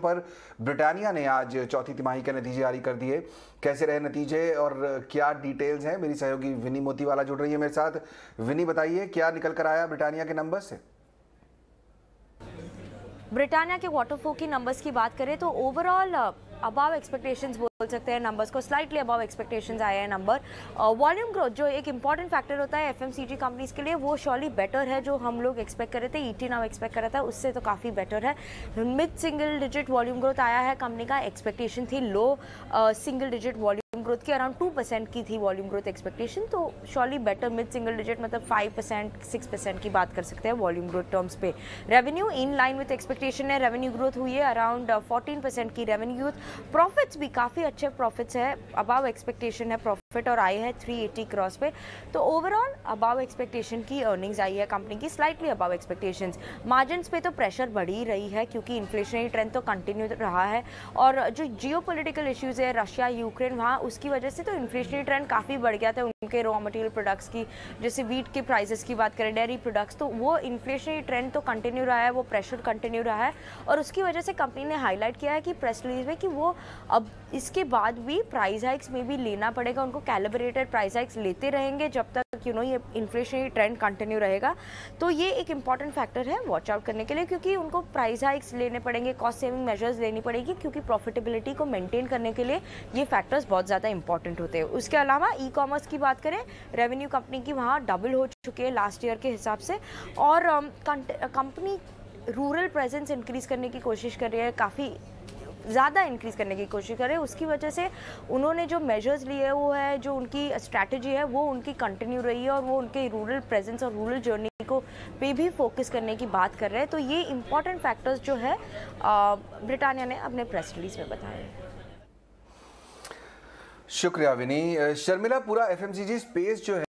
पर ब्रिटानिया ने आज चौथी तिमाही के नतीजे जारी कर दिए। कैसे रहे नतीजे और क्या डिटेल्स हैं, मेरी सहयोगी विनी मोतीवाला जुड़ रही है मेरे साथ। विनी, बताइए क्या निकल कर आया ब्रिटानिया के नंबर से? ब्रिटानिया के वाटरफोक की नंबर्स की बात करें तो ओवरऑल अबव एक्सपेक्टेशंस बोल सकते हैं। नंबर्स को स्लाइटली अबव एक्सपेक्टेशंस आए हैं नंबर। वॉल्यूम ग्रोथ जो एक इंपॉर्टेंट फैक्टर होता है एफएमसीजी कंपनीज के लिए, वो श्योरली बेटर है। जो हम लोग एक्सपेक्ट कर रहे थे, ईटी नाउ एक्सपेक्ट कर रहा था, उससे तो काफ़ी बेटर है। Mid single digit volume growth आया है। कंपनी का एक्सपेक्टेशन थी low single digit volume growth की, अराउंड 2% की थी वॉल्यूम ग्रोथ एक्सपेक्टेशन, तो surely better. Mid single digit मतलब 5% 6% की बात कर सकते हैं वॉल्यूम ग्रोथ टर्म्स पे। Revenue in line with expectation है, रेवेन्यू ग्रोथ हुई है अराउंड 14% की रेवेन्यू ग्रोथ। प्रॉफिट्स भी काफ़ी अच्छे प्रॉफिट्स है, अबव एक्सपेक्टेशन है प्रॉफिट, और आए हैं 380 क्रॉस पे। तो ओवरऑल अबव एक्सपेक्टेशन की अर्निंग्स आई है कंपनी की, स्लाइटली अबव एक्सपेक्टेशंस। मार्जिन्स पे तो प्रेशर बढ़ ही रही है क्योंकि इन्फ्लेशनरी ट्रेंड तो कंटिन्यू रहा है, और जो जियोपॉलिटिकल इश्यूज है रशिया यूक्रेन, वहाँ उसकी वजह से तो इन्फ्लेशनरी ट्रेंड काफ़ी बढ़ गया था उनके रॉ मटेरियल प्रोडक्ट्स की। जैसे वीट के प्राइसेस की बात करें, डेयरी प्रोडक्ट्स, तो वो इन्फ्लेशनरी ट्रेंड तो कंटिन्यू रहा है, वो प्रेशर कंटिन्यू रहा है, और उसकी वजह से कंपनी ने हाईलाइट किया है कि प्रेस रिलीज में कि वो अब इसके बाद भी प्राइस हाइक्स में भी लेना पड़ेगा उनको, कैलिब्रेटेड प्राइस हाइक्स लेते रहेंगे जब तक ये इन्फ्लेशनरी ट्रेंड कंटिन्यू रहेगा। तो ये एक इंपॉर्टेंट फैक्टर है वॉच आउट करने के लिए, क्योंकि उनको प्राइस हाइक्स लेने पड़ेंगे, कॉस्ट सेविंग मेजर्स लेनी पड़ेगी, क्योंकि प्रॉफिटेबिलिटी को मेंटेन करने के लिए ये फैक्टर्स बहुत ज़्यादा इंपॉर्टेंट होते हैं। उसके अलावा ई कॉमर्स की बात करें, रेवेन्यू कंपनी की वहाँ डबल हो चुके हैं लास्ट ईयर के हिसाब से, और कंपनी रूरल प्रेजेंस इंक्रीज़ करने की कोशिश कर रही है, काफ़ी ज़्यादा इंक्रीज़ करने की कोशिश करें। उसकी वजह से उन्होंने जो मेजर्स लिए वो है, जो उनकी स्ट्रैटेजी है वो उनकी कंटिन्यू रही है, और वो उनके रूरल प्रेजेंस और रूरल जर्नी को पे भी फोकस करने की बात कर रहे हैं। तो ये इंपॉर्टेंट फैक्टर्स जो है ब्रिटानिया ने अपने प्रेस रिलीज में बताए। शुक्रिया विनी। शर्मिला, पूरा एफएमसीजी स्पेस जो है